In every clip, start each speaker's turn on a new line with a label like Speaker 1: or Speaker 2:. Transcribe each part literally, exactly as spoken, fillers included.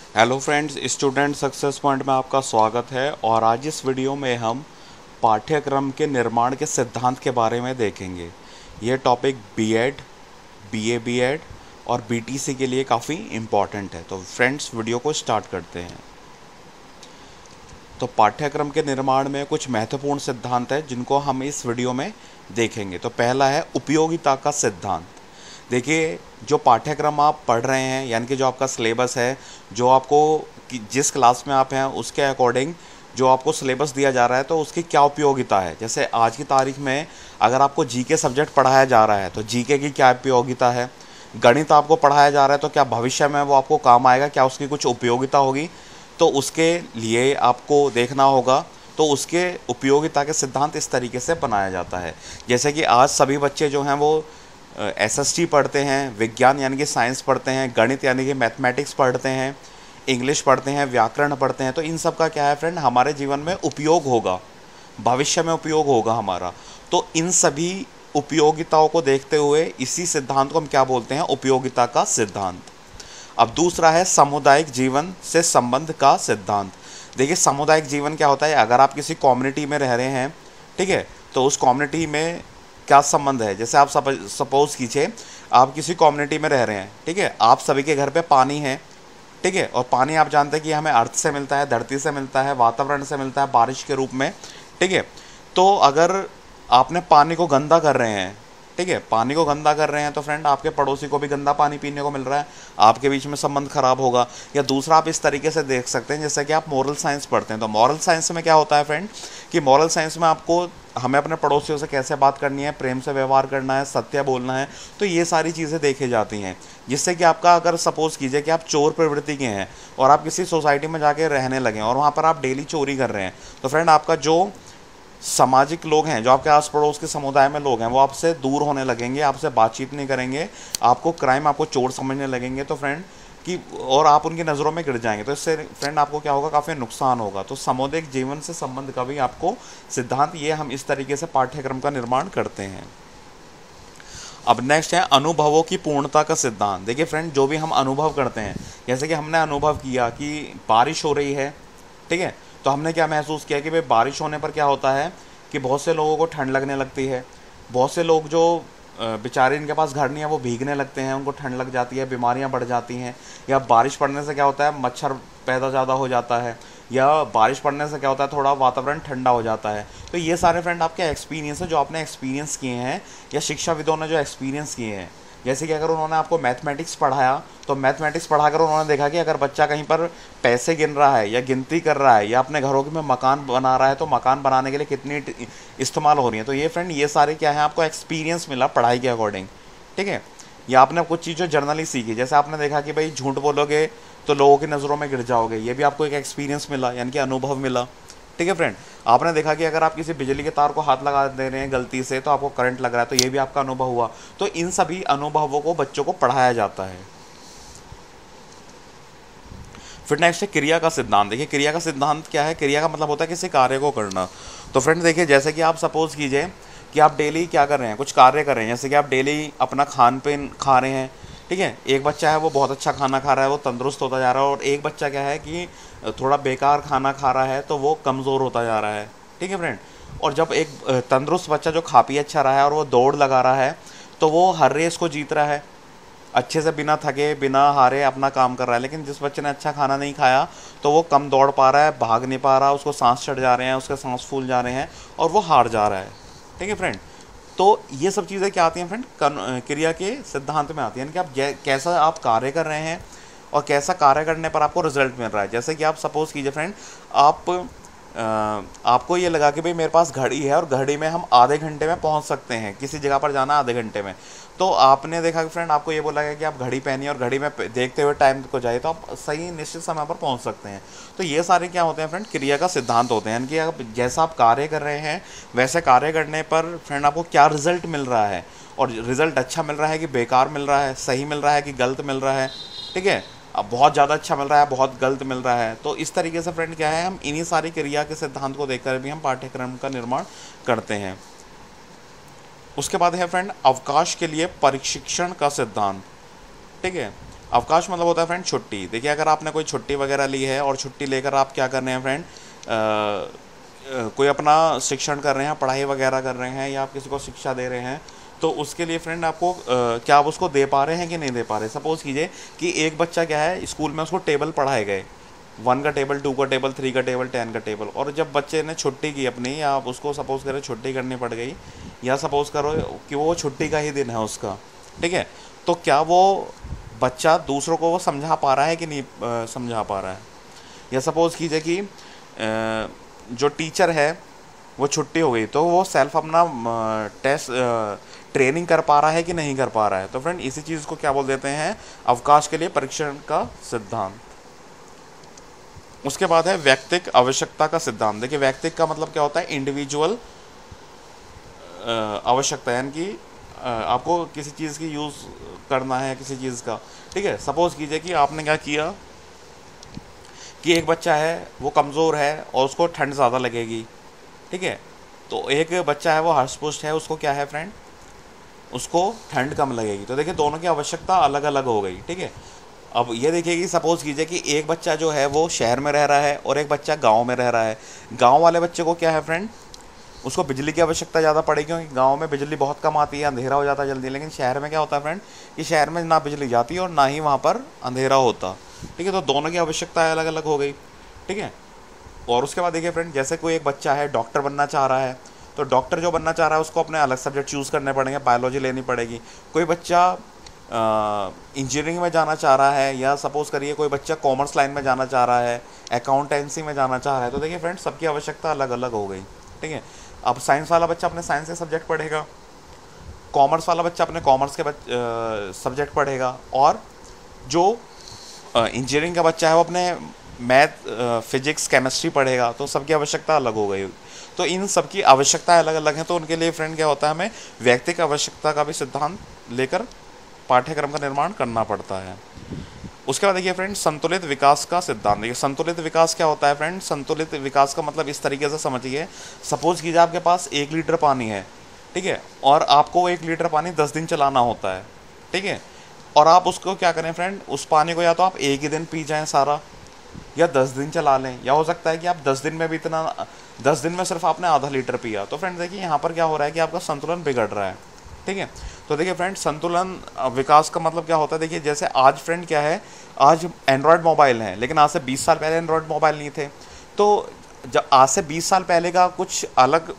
Speaker 1: Hello friends, student success point में आपका स्वागत है। और आज इस वीडियो में हम पाठ्यक्रम के निर्माण के सिद्धांत के बारे में देखेंगे। ये टॉपिक बीएड, बीए बीएड और बीटीसी के लिए काफ़ी इम्पॉर्टेंट है। तो फ्रेंड्स, वीडियो को स्टार्ट करते हैं। तो पाठ्यक्रम के निर्माण में कुछ महत्वपूर्ण सिद्धांत हैं जिनको हम इस वीडियो में देखेंगे। तो पहला है उपयोगिता का सिद्धांत। देखिए, जो पाठ्यक्रम आप पढ़ रहे हैं, यानी कि जो आपका सिलेबस है, जो आपको जिस क्लास में आप हैं उसके अकॉर्डिंग जो आपको सिलेबस दिया जा रहा है, तो उसकी क्या उपयोगिता है। जैसे आज की तारीख में अगर आपको जीके सब्जेक्ट पढ़ाया जा रहा है तो जीके की क्या उपयोगिता है। गणित आपको पढ़ाया जा रहा है तो क्या भविष्य में वो आपको काम आएगा, क्या उसकी कुछ उपयोगिता होगी। तो उसके लिए आपको देखना होगा। तो उसके उपयोगिता के सिद्धांत इस तरीके से बनाया जाता है। जैसे कि आज सभी बच्चे जो हैं वो एसएसटी पढ़ते हैं, विज्ञान यानी कि साइंस पढ़ते हैं, गणित यानी कि मैथमेटिक्स पढ़ते हैं, इंग्लिश पढ़ते हैं, व्याकरण पढ़ते हैं। तो इन सब का क्या है फ्रेंड, हमारे जीवन में उपयोग होगा, भविष्य में उपयोग होगा हमारा। तो इन सभी उपयोगिताओं को देखते हुए इसी सिद्धांत को हम क्या बोलते हैं, उपयोगिता का सिद्धांत। अब दूसरा है सामुदायिक जीवन से संबंध का सिद्धांत। देखिए, सामुदायिक जीवन क्या होता है। अगर आप किसी कम्युनिटी में रह रहे हैं, ठीक है, तो उस कम्युनिटी में क्या संबंध है। जैसे आप सपोज कीजिए आप किसी कम्युनिटी में रह रहे हैं, ठीक है, आप सभी के घर पे पानी है, ठीक है, और पानी आप जानते हैं कि हमें अर्थ से मिलता है, धरती से मिलता है, वातावरण से मिलता है, बारिश के रूप में, ठीक है। तो अगर आपने पानी को गंदा कर रहे हैं, ठीक है, पानी को गंदा कर रहे हैं, तो फ्रेंड आपके पड़ोसी को भी गंदा पानी पीने को मिल रहा है, आपके बीच में संबंध खराब होगा। या दूसरा आप इस तरीके से देख सकते हैं, जैसे कि आप मॉरल साइंस पढ़ते हैं। तो मॉरल साइंस में क्या होता है फ्रेंड, कि मॉरल साइंस में आपको हमें अपने पड़ोसियों से कैसे बात करनी है, प्रेम से व्यवहार करना है, सत्य बोलना है। तो ये सारी चीज़ें देखी जाती हैं, जिससे कि आपका, अगर सपोज़ कीजिए कि आप चोर प्रवृत्ति के हैं और आप किसी सोसाइटी में जाके रहने लगे और वहाँ पर आप डेली चोरी कर रहे हैं, तो फ्रेंड आपका जो सामाजिक लोग हैं, जो आपके आस पड़ोस के समुदाय में लोग हैं, वो आपसे दूर होने लगेंगे, आपसे बातचीत नहीं करेंगे, आपको क्राइम, आपको चोर समझने लगेंगे। तो फ्रेंड कि और आप उनकी नज़रों में गिर जाएंगे। तो इससे फ्रेंड आपको क्या होगा, काफ़ी नुकसान होगा। तो सामुदायिक जीवन से संबंध का भी आपको सिद्धांत, ये हम इस तरीके से पाठ्यक्रम का निर्माण करते हैं। अब नेक्स्ट है अनुभवों की पूर्णता का सिद्धांत। देखिए फ्रेंड, जो भी हम अनुभव करते हैं, जैसे कि हमने अनुभव किया कि बारिश हो रही है, ठीक है, तो हमने क्या महसूस किया कि भाई बारिश होने पर क्या होता है कि बहुत से लोगों को ठंड लगने लगती है। बहुत से लोग जो बेचारे, इनके पास घर नहीं है, वो भीगने लगते हैं, उनको ठंड लग जाती है, बीमारियां बढ़ जाती हैं। या बारिश पड़ने से क्या होता है, मच्छर पैदा ज़्यादा हो जाता है। या बारिश पड़ने से क्या होता है, थोड़ा वातावरण ठंडा हो जाता है। तो ये सारे फ्रेंड आपके एक्सपीरियंस है, जो आपने एक्सपीरियंस किए हैं या शिक्षाविदों ने जो एक्सपीरियंस किए हैं। जैसे कि अगर उन्होंने आपको मैथमेटिक्स पढ़ाया, तो मैथमेटिक्स पढ़ाकर उन्होंने देखा कि अगर बच्चा कहीं पर पैसे गिन रहा है या गिनती कर रहा है या अपने घरों में मकान बना रहा है, तो मकान बनाने के लिए कितनी इस्तेमाल हो रही है। तो ये फ्रेंड, ये सारे क्या है, आपको एक्सपीरियंस मिला पढ़ाई के अकॉर्डिंग, ठीक है। या आपने कुछ चीज़ें जर्नली सीखी, जैसे आपने देखा कि भाई झूठ बोलोगे तो लोगों की नज़रों में गिर जाओगे, ये भी आपको एक एक्सपीरियंस मिला, यानी कि अनुभव मिला, ठीक है फ्रेंड। आपने देखा कि अगर आप किसी बिजली के तार को हाथ लगा दे रहे हैं गलती से, तो आपको करंट लग रहा है, तो ये भी आपका अनुभव हुआ। तो इन सभी अनुभवों को बच्चों को पढ़ाया जाता है। फिर नेक्स्ट है क्रिया का सिद्धांत। देखिए, क्रिया का सिद्धांत क्या है। क्रिया का मतलब होता है किसी कार्य को करना। तो फ्रेंड देखिए, जैसे कि आप सपोज कीजिए कि आप डेली क्या कर रहे हैं, कुछ कार्य कर रहे हैं। जैसे कि आप डेली अपना खान पीन खा रहे हैं, ठीक है। एक बच्चा है वो बहुत अच्छा खाना खा रहा है, वो तंदुरुस्त होता जा रहा है, और एक बच्चा क्या है कि थोड़ा बेकार खाना खा रहा है, तो वो कमज़ोर होता जा रहा है, ठीक है फ्रेंड। और जब एक तंदुरुस्त बच्चा जो खा पी अच्छा रहा है और वो दौड़ लगा रहा है, तो वो हर रेस को जीत रहा है, अच्छे से बिना थके बिना हारे अपना काम कर रहा है। लेकिन जिस बच्चे ने अच्छा खाना नहीं खाया, तो वो कम दौड़ पा रहा है, भाग नहीं पा रहा, उसको सांस चढ़ जा रहे हैं, उसके सांस फूल जा रहे हैं और वो हार जा रहा है, ठीक है फ्रेंड। तो ये सब चीज़ें क्या आती हैं फ्रेंड, क्रिया के सिद्धांत में आती हैं, कि आप कैसा आप कार्य कर रहे हैं और कैसा कार्य करने पर आपको रिजल्ट मिल रहा है। जैसे कि आप सपोज़ कीजिए फ्रेंड, आप आ, आपको ये लगा कि भाई मेरे पास घड़ी है और घड़ी में हम आधे घंटे में पहुंच सकते हैं, किसी जगह पर जाना आधे घंटे में। तो आपने देखा कि फ्रेंड, आपको ये बोला गया कि आप घड़ी पहनिए और घड़ी में देखते हुए टाइम को जाइए, तो आप सही निश्चित समय पर पहुंच सकते हैं। तो ये सारे क्या होते हैं फ्रेंड, क्रिया का सिद्धांत होते हैं। यानी कि आप जैसा आप कार्य कर रहे हैं, वैसे कार्य करने पर फ्रेंड आपको क्या रिजल्ट मिल रहा है, और रिजल्ट अच्छा मिल रहा है कि बेकार मिल रहा है, सही मिल रहा है कि गलत मिल रहा है, ठीक है। अब बहुत ज़्यादा अच्छा मिल रहा है, बहुत गलत मिल रहा है। तो इस तरीके से फ्रेंड क्या है, हम इन्हीं सारी क्रिया के सिद्धांत को देखकर भी हम पाठ्यक्रम का निर्माण करते हैं। उसके बाद है फ्रेंड अवकाश के लिए प्रशिक्षण का सिद्धांत, ठीक है। अवकाश मतलब होता है फ्रेंड छुट्टी। देखिए अगर आपने कोई छुट्टी वगैरह ली है और छुट्टी लेकर आप क्या कर रहे हैं फ्रेंड, कोई अपना शिक्षण कर रहे हैं, पढ़ाई वगैरह कर रहे हैं, या आप किसी को शिक्षा दे रहे हैं, तो उसके लिए फ्रेंड आपको आ, क्या आप उसको दे पा रहे हैं कि नहीं दे पा रहे। सपोज़ कीजिए कि एक बच्चा क्या है, स्कूल में उसको टेबल पढ़ाए गए, वन का टेबल, टू का टेबल, थ्री का टेबल, टेन का टेबल, और जब बच्चे ने छुट्टी की अपनी, या आप उसको सपोज़ करें छुट्टी करनी पड़ गई, या सपोज़ करो कि वो छुट्टी का ही दिन है उसका, ठीक है, तो क्या वो बच्चा दूसरों को वो समझा पा रहा है कि नहीं आ, समझा पा रहा है। या सपोज़ कीजिए कि आ, जो टीचर है वो छुट्टी हो गई, तो वो सेल्फ अपना टेस्ट ट्रेनिंग कर पा रहा है कि नहीं कर पा रहा है। तो फ्रेंड इसी चीज़ को क्या बोल देते हैं, अवकाश के लिए परीक्षण का सिद्धांत। उसके बाद है व्यक्तिक आवश्यकता का सिद्धांत। देखिए व्यक्तिक का मतलब क्या होता है, इंडिविजुअल आवश्यकता, यानी कि आपको किसी चीज़ की यूज़ करना है, किसी चीज़ का, ठीक है। सपोज़ कीजिए कि आपने क्या किया कि एक बच्चा है वो कमज़ोर है और उसको ठंड ज़्यादा लगेगी, ठीक है, तो एक बच्चा है वो हष्ट-पुष्ट है, उसको क्या है फ्रेंड, उसको ठंड कम लगेगी। तो देखिए दोनों की आवश्यकता अलग अलग हो गई, ठीक है। अब ये देखिए कि सपोज़ कीजिए कि एक बच्चा जो है वो शहर में रह रहा है और एक बच्चा गांव में रह रहा है। गांव वाले बच्चे को क्या है फ्रेंड, उसको बिजली की आवश्यकता ज़्यादा पड़ेगी, क्योंकि गांव में बिजली बहुत कम आती है, अंधेरा हो जाता है जल्दी। लेकिन शहर में क्या होता है फ्रेंड, कि शहर में ना बिजली जाती और ना ही वहाँ पर अंधेरा होता, ठीक है। तो दोनों की आवश्यकताएँ अलग अलग हो गई, ठीक है। और उसके बाद देखिए फ्रेंड, जैसे कोई एक बच्चा है डॉक्टर बनना चाह रहा है, तो डॉक्टर जो बनना चाह रहा है उसको अपने अलग सब्जेक्ट चूज़ करने पड़ेंगे, बायोलॉजी लेनी पड़ेगी। कोई बच्चा इंजीनियरिंग में जाना चाह रहा है, या सपोज़ करिए कोई बच्चा कॉमर्स लाइन में जाना चाह रहा है, अकाउंटेंसी में जाना चाह रहा है। तो देखिए फ्रेंड सबकी आवश्यकता अलग अलग हो गई, ठीक है। अब साइंस वाला बच्चा अपने साइंस के सब्जेक्ट पढ़ेगा, कॉमर्स वाला बच्चा अपने कॉमर्स के सब्जेक्ट पढ़ेगा, और जो इंजीनियरिंग का बच्चा है वो अपने मैथ, फिजिक्स, केमिस्ट्री पढ़ेगा। तो सबकी आवश्यकता अलग हो गई। तो इन सबकी आवश्यकताएं अलग अलग हैं, तो उनके लिए फ्रेंड क्या होता है, हमें व्यक्तिगत आवश्यकता का भी सिद्धांत लेकर पाठ्यक्रम का निर्माण करना पड़ता है। उसके बाद देखिए फ्रेंड संतुलित विकास का सिद्धांत। देखिए संतुलित विकास क्या होता है फ्रेंड, संतुलित विकास का मतलब इस तरीके से समझिए, सपोज कीजिए आपके पास एक लीटर पानी है, ठीक है, और आपको एक लीटर पानी दस दिन चलाना होता है, ठीक है, और आप उसको क्या करें फ्रेंड, उस पानी को या तो आप एक ही दिन पी जाएं सारा, या दस दिन चला लें, या हो सकता है कि आप दस दिन में भी इतना, दस दिन में सिर्फ आपने आधा लीटर पिया। तो फ्रेंड देखिए यहाँ पर क्या हो रहा है कि आपका संतुलन बिगड़ रहा है, ठीक है। तो देखिए फ्रेंड संतुलन विकास का मतलब क्या होता है, देखिए जैसे आज फ्रेंड क्या है, आज एंड्रॉयड मोबाइल हैं, लेकिन आज से बीस साल पहले एंड्रॉयड मोबाइल नहीं थे। तो जब आज से बीस साल पहले का कुछ अलग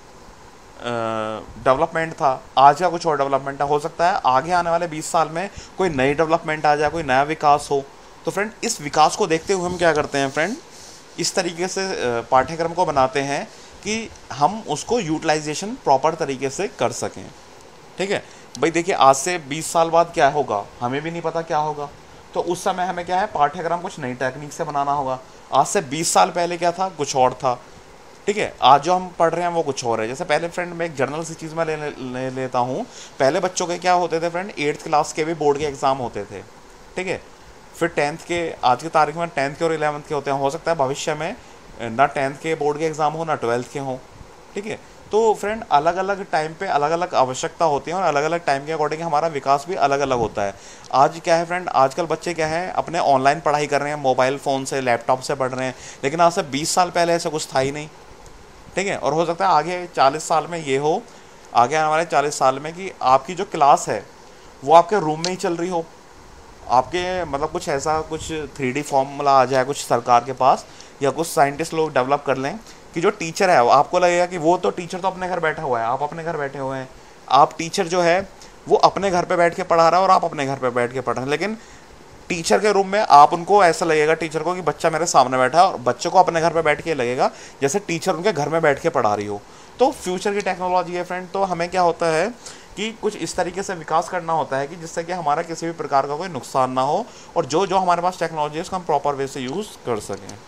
Speaker 1: डेवलपमेंट था, आज का कुछ और डेवलपमेंट है। हो सकता है आगे आने वाले बीस साल में कोई नई डेवलपमेंट आ जाए, कोई नया विकास हो। तो फ्रेंड इस विकास को देखते हुए हम क्या करते हैं फ्रेंड, इस तरीके से पाठ्यक्रम को बनाते हैं कि हम उसको यूटिलाइजेशन प्रॉपर तरीके से कर सकें, ठीक है। भाई देखिए आज से बीस साल बाद क्या होगा हमें भी नहीं पता क्या होगा, तो उस समय हमें क्या है पाठ्यक्रम कुछ नई टेक्निक से बनाना होगा। आज से बीस साल पहले क्या था, कुछ और था, ठीक है, आज जो हम पढ़ रहे हैं वो कुछ और है। जैसे पहले फ्रेंड मैं एक जनरल सी चीज़ में ले, ले लेता हूँ, पहले बच्चों के क्या होते थे फ्रेंड, एट्थ क्लास के भी बोर्ड के एग्ज़ाम होते थे, ठीक है, फिर टेंथ के, आज की तारीख में टेंथ के और इलेवंथ के होते हैं। हो सकता है भविष्य में ना टेंथ के बोर्ड के एग्ज़ाम हो ना ट्वेल्थ के हों, ठीक है। तो फ्रेंड अलग अलग टाइम पे अलग अलग आवश्यकता होती है और अलग अलग टाइम के अकॉर्डिंग हमारा विकास भी अलग अलग होता है। आज क्या है फ्रेंड, आजकल बच्चे क्या है अपने ऑनलाइन पढ़ाई कर रहे हैं, मोबाइल फ़ोन से, लैपटॉप से पढ़ रहे हैं, लेकिन आज से बीस साल पहले ऐसा कुछ था ही नहीं, ठीक है। और हो सकता है आगे चालीस साल में ये हो, आगे आने वाले चालीस साल में कि आपकी जो क्लास है वो आपके रूम में ही चल रही हो, आपके मतलब कुछ ऐसा कुछ थ्री डी फॉर्मूला आ जाए कुछ सरकार के पास, या कुछ साइंटिस्ट लोग डेवलप कर लें कि जो टीचर है आपको लगेगा कि वो तो टीचर तो अपने घर बैठा हुआ है, आप अपने घर बैठे हुए हैं, आप टीचर जो है वो अपने घर पे बैठ के पढ़ा रहा है और आप अपने घर पे बैठ के पढ़ रहे हैं, लेकिन टीचर के रूम में आप उनको ऐसा लगेगा टीचर को कि बच्चा मेरे सामने बैठा है, और बच्चों को अपने घर पे बैठ के लगेगा जैसे टीचर उनके घर में बैठ के पढ़ा रही हो। तो फ्यूचर की टेक्नोलॉजी है फ्रेंड, तो हमें क्या होता है कि कुछ इस तरीके से विकास करना होता है कि जिससे कि हमारा किसी भी प्रकार का कोई नुकसान ना हो, और जो जो हमारे पास टेक्नोलॉजी है उसको हम प्रॉपर वे से यूज़ कर सकें।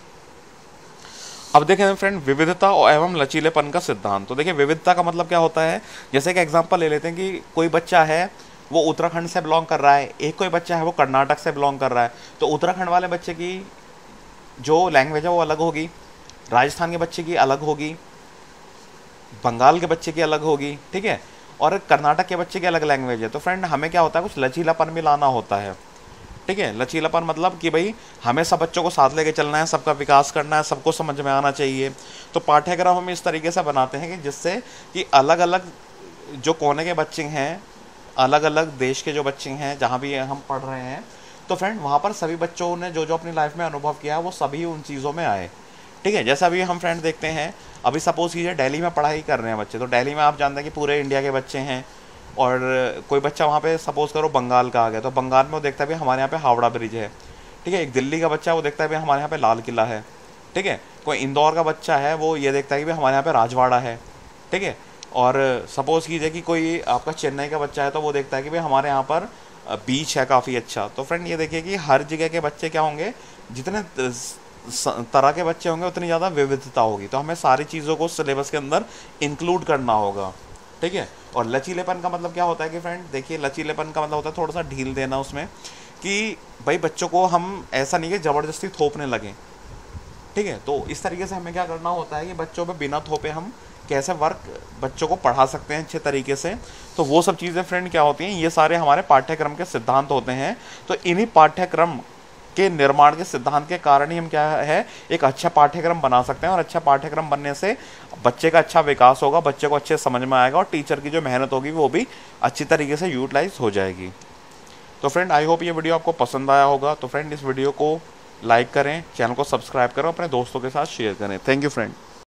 Speaker 1: अब देखें फ्रेंड विविधता एवं लचीलेपन का सिद्धांत। तो देखिए विविधता का मतलब क्या होता है, जैसे कि एग्जांपल ले लेते हैं कि कोई बच्चा है वो उत्तराखंड से बिलोंग कर रहा है, एक कोई बच्चा है वो कर्नाटक से बिलोंग कर रहा है, तो उत्तराखंड वाले बच्चे की जो लैंग्वेज है वो अलग होगी, राजस्थान के बच्चे की अलग होगी, बंगाल के बच्चे की अलग होगी, ठीक है, और कर्नाटक के बच्चे की अलग लैंग्वेज है। तो फ्रेंड हमें क्या होता है कुछ लचीलापन भी लाना होता है, ठीक है। लचीलापन मतलब कि भाई हमें सब बच्चों को साथ लेके चलना है, सबका विकास करना है, सबको समझ में आना चाहिए। तो पाठ्यक्रम हम इस तरीके से बनाते हैं कि जिससे कि अलग अलग जो कोने के बच्चे हैं, अलग अलग देश के जो बच्चे हैं, जहाँ भी हम पढ़ रहे हैं, तो फ्रेंड वहाँ पर सभी बच्चों ने जो जो अपनी लाइफ में अनुभव किया है वो सभी उन चीज़ों में आए। ठीक है। जैसा अभी हम फ्रेंड देखते हैं, अभी सपोज कीजिए दिल्ली में पढ़ाई कर रहे हैं बच्चे, तो दिल्ली में आप जानते हैं कि पूरे इंडिया के बच्चे हैं, और कोई बच्चा वहाँ पे सपोज करो बंगाल का आ गया, तो बंगाल में वो देखता है भी हमारे यहाँ पे हावड़ा ब्रिज है। ठीक है। एक दिल्ली का बच्चा है, वो देखता है भी हमारे यहाँ पे लाल किला है। ठीक है। कोई इंदौर का बच्चा है, वो ये देखता है कि भाई हमारे यहाँ पे राजवाड़ा है। ठीक है। और सपोज कीजिए कि कोई आपका चेन्नई का बच्चा है, तो वो देखता है कि भाई हमारे यहाँ पर बीच है काफ़ी अच्छा। तो फ्रेंड ये देखिए कि हर जगह के बच्चे क्या होंगे, जितने तरह के बच्चे होंगे उतनी ज़्यादा विविधता होगी। तो हमें सारी चीज़ों को सिलेबस के अंदर इंक्लूड करना होगा। ठीक है। और लचीलेपन का मतलब क्या होता है कि फ्रेंड देखिए, लचीलेपन का मतलब होता है थोड़ा सा ढील देना उसमें, कि भाई बच्चों को हम ऐसा नहीं कि ज़बरदस्ती थोपने लगें। ठीक है। तो इस तरीके से हमें क्या करना होता है कि बच्चों पे बिना थोपे हम कैसे वर्क बच्चों को पढ़ा सकते हैं अच्छे तरीके से। तो वो सब चीज़ें फ्रेंड क्या होती हैं, ये सारे हमारे पाठ्यक्रम के सिद्धांत होते हैं। तो इन्हीं पाठ्यक्रम के निर्माण के सिद्धांत के कारण ही हम क्या है एक अच्छा पाठ्यक्रम बना सकते हैं, और अच्छा पाठ्यक्रम बनने से बच्चे का अच्छा विकास होगा, बच्चे को अच्छे समझ में आएगा, और टीचर की जो मेहनत होगी वो भी अच्छी तरीके से यूटिलाइज हो जाएगी। तो फ्रेंड आई होप ये वीडियो आपको पसंद आया होगा। तो फ्रेंड इस वीडियो को लाइक करें, चैनल को सब्सक्राइब करें, अपने दोस्तों के साथ शेयर करें। Thank you friend.